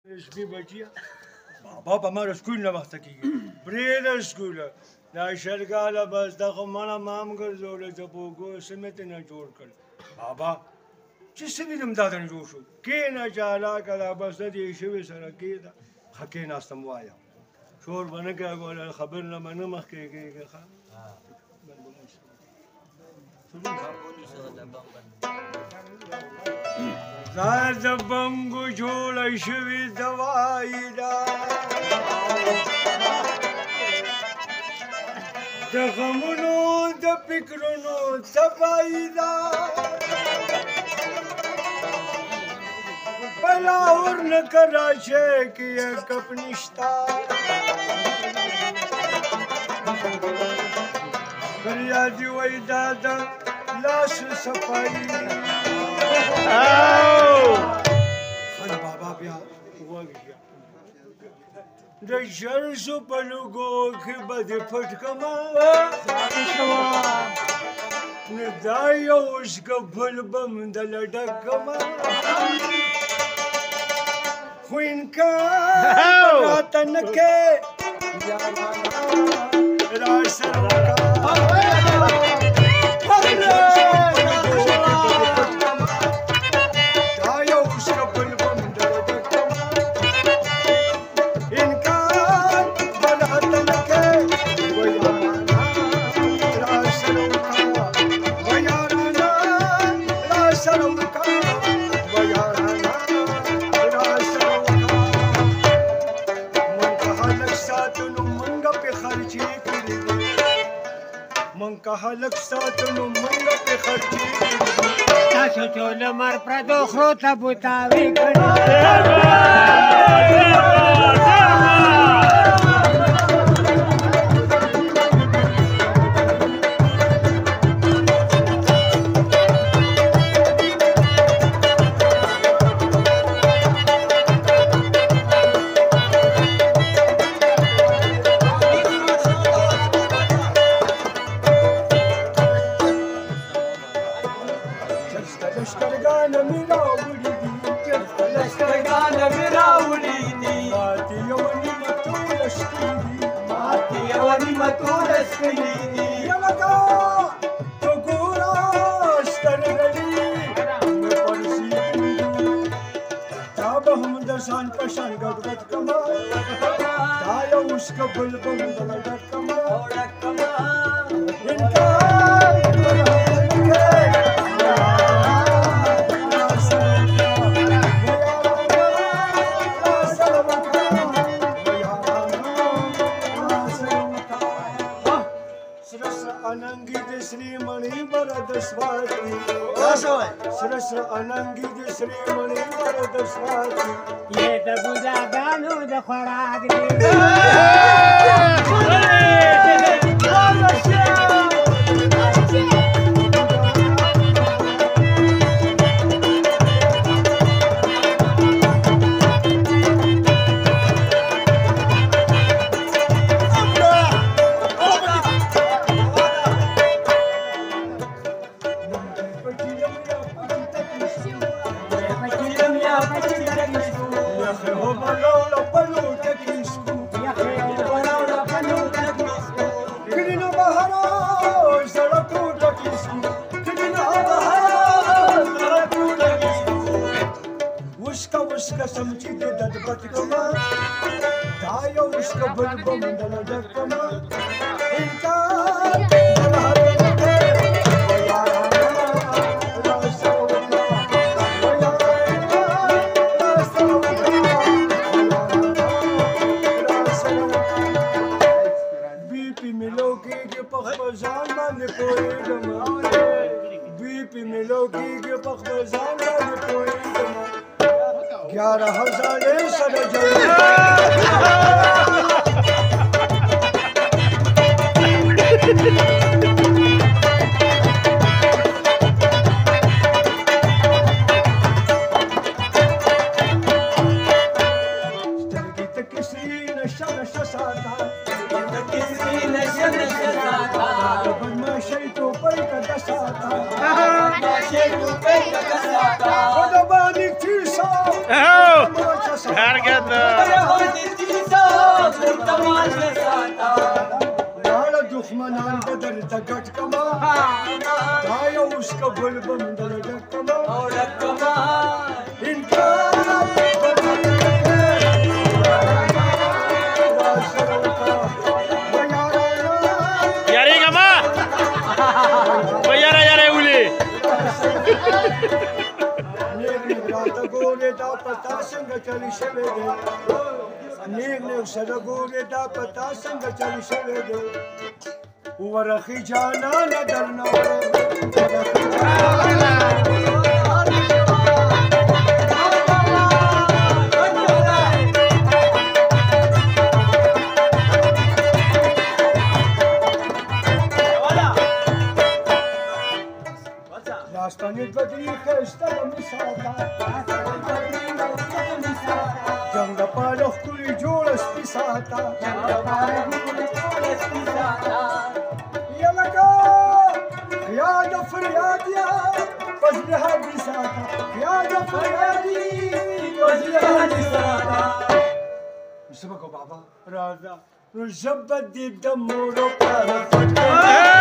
رسمي بچیا بابا په ما سکول نه وخت کېږي پرېږده سکول دا شل کاله بس دغه مړه مام ګرځولی زه په اوږو سمې ته نه جوړ کړ بابا چې څه وینم دا ته نه جوړ شو کېنه چې هلاکه دا بس د دې شوي سره کېده ښه کېناستم وایم شور به نه کوې ګوره خبر نه به نه مخکې کېږي ښه دا د بنګو جوړه شوې دوایي ده د غمونو د فکرونو صفایي ده بلا ورنه کراچۍ کې یې کپ نشته فریادي وایي دا د لاس صفایي خان بابا بیا وږي د جرسو په لوګو کې به دې پټ کړمه نو دا یو شګبل به م دله ډک کړمه خو انکار راته نه کې راسره هلک ساتنو منګه پې خرچې تاسو ټول مر پردو خرو ته بوتاوي کړي واړه دښمنان به درته ګډ کما دا یو عشقه ګل به م در ډک کما انکار یاریږه ما په یاره ولې نیغ راته ګورې دا پتا څنګه چلی شوی دی نیغ سره ګورې دا پتا څنګه چلی شوی دی ورخي جانانه درنه داستاني بدري ښایسته به مې ساته جنګ دپاره ښکلې جوړه سپي ساته یا لکه خیال فریاد یا فضل حدي ساته خیال فریادي فضل حدي ساته څه به کو بابا راځه نو ژبه دې د مورو پر